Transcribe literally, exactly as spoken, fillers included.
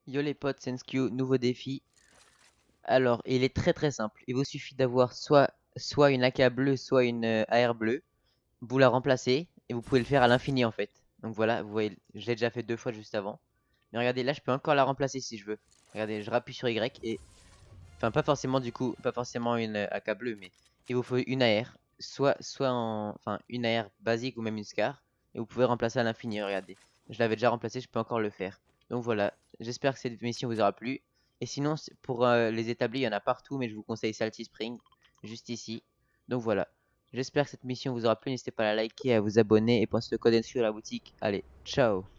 Yo les potes, Senskew, nouveau défi. Alors, il est très très simple. Il vous suffit d'avoir soit, soit une A K bleue, soit une euh, A R bleue. Vous la remplacez et vous pouvez le faire à l'infini en fait. Donc voilà, vous voyez, je l'ai déjà fait deux fois juste avant. Mais regardez, là je peux encore la remplacer si je veux. Regardez, je rappuie sur Y et... Enfin, pas forcément du coup, pas forcément une euh, A K bleue, mais il vous faut une A R. Soit, soit en... Enfin, une A R basique ou même une Scar. Et vous pouvez remplacer à l'infini, regardez. Je l'avais déjà remplacé, je peux encore le faire. Donc voilà, j'espère que cette mission vous aura plu. Et sinon, c'est- pour euh, les établis, il y en a partout, mais je vous conseille Salty Spring, juste ici. Donc voilà, j'espère que cette mission vous aura plu. N'hésitez pas à la liker, à vous abonner et pensez le code N S Q à la boutique. Allez, ciao!